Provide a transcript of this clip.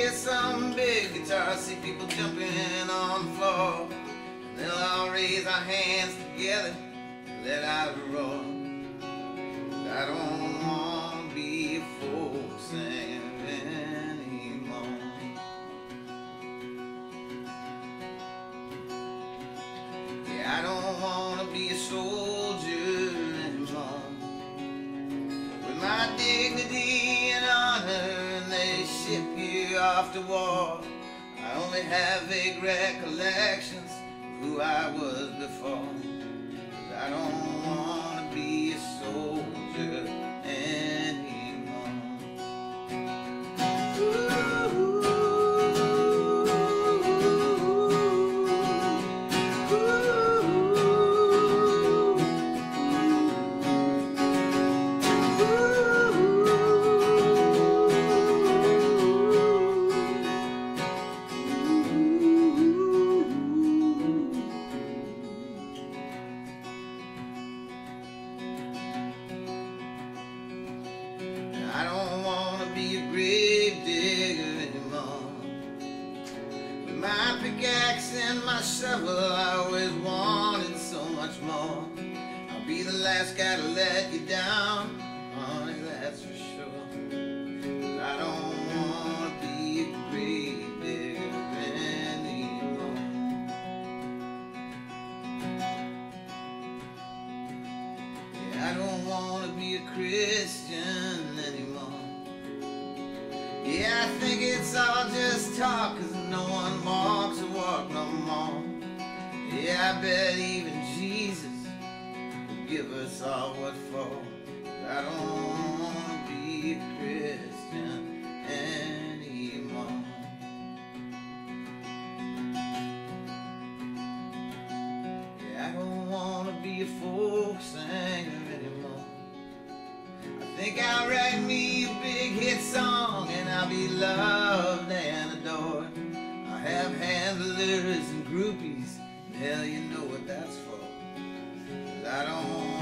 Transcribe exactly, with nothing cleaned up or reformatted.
get some big guitar, see people jumping on the floor, and they'll all raise our hands together and let out a roar. I don't want to be a folk singer anymore. Yeah, I don't want to be a soldier anymore. With my dignity and honor, and they ship you off to war, I only have vague recollections of who I was before. I don't want to be a soldier anymore. Ooh, I don't want to be a grave digger anymore. With my pickaxe and my shovel, I always wanted so much more. I'll be the last guy to let you down, honey, that's for sure. 'Cause I don't want to be a grave digger anymore. Yeah, I don't want to be a Christian anymore. Yeah, I think it's all just talk, 'cause no one walks the walk no more. Yeah, I bet even Jesus will give us all what for. I don't want to be a Christian anymore. Yeah, I don't want to be a folk singer anymore. I think I'll write me a big hit song, and I'll be loved and adored. I'll have handlers and groupies, and hell, you know what that's for. 'Cause I don't